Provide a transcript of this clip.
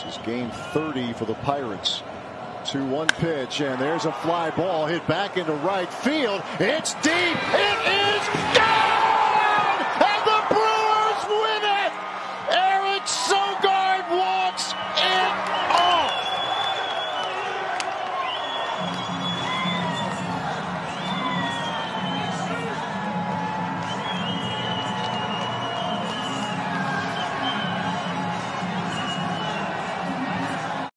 This is game 30 for the Pirates. 2-1 pitch, and there's a fly ball hit back into right field. It's deep.